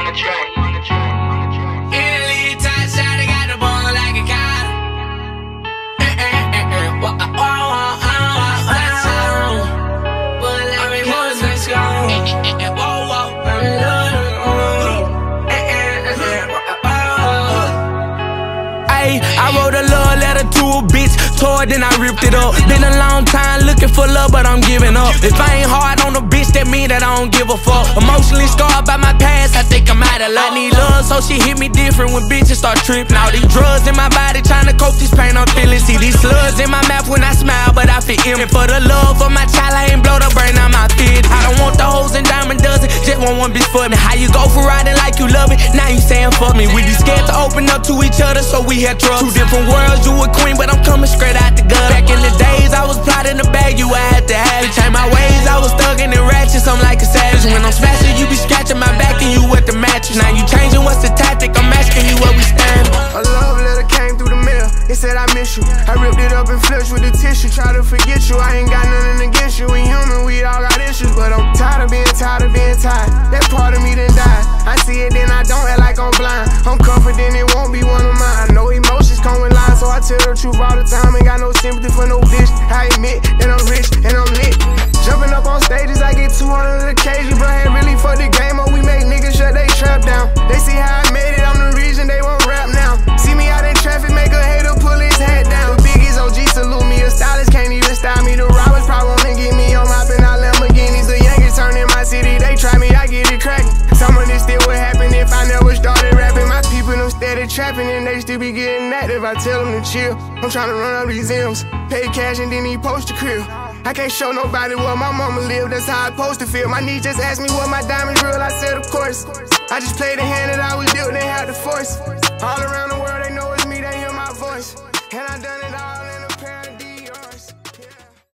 Italy, top shot, I got the ball like a car. But let me move, let's go. I wrote a love letter to a bitch, tore it, then I ripped it up. Been a long time looking for love, but I'm giving up. If I ain't hard on a bitch, that mean that I don't give a fuck. Emotionally scarred by my past, I think I'm out of luck. I need love, so she hit me different when bitches start tripping. All these drugs in my body, trying to cope this pain I'm feeling. See these slugs in my mouth when I smile, but I feel empty. For the love of my child, I ain't blow the brain out my fit. I don't want the hoes and diamond dozen, just want one bitch for me. How you go for riding like you love it, now you saying fuck me. We be scared to open up to each other, so we had trust. Two different worlds, you a queen, but I'm coming straight out the gutter. Back in the days, I was plotting the bag, you I had to have it. Change my ways, I was thugging and ratchet, I'm like a savage. When I'm smashing, you be scratching my back and you with the mattress. Now you changing, what's the tactic? I'm asking you where we stand. A love letter came through the mail, it said I miss you. I ripped it up and flushed with the tissue, try to forget you. I ain't got nothing against you, we human, we all got issues. But I'm tired of being tired. That part of me done died. I see it, then I don't act like I'm blind. I'm confident it won't be one of mine. I know emotions come with lies, so I tell the truth all the time. Ain't got no sympathy for no bitch. I admit that I'm rich and I'm lit. Jumping up on stages, I get 200 occasions. Bro, ain't really for the game, or we make niggas shut they trap down. They see how I made it, I'm the reason they won't rap now. See me out in traffic, make a hater pull his head down. The biggest OG salute me, a stylist can't even style me. The robbers probably wanna get me on mopping out Lamborghinis. The youngest turn in my city, they try me, I get it cracking. Some of this still would happen if I never started rapping. My people them steady trapping and they still be getting active. I tell them to chill, I'm trying to run up these M's. Pay cash and then he post the crib. I can't show nobody where my mama live, that's how I supposed to feel. My niece just asked me what my diamonds real, I said of course. I just played the hand that I was dealt, they had the force. All around the world they know it's me, they hear my voice. And I done it all.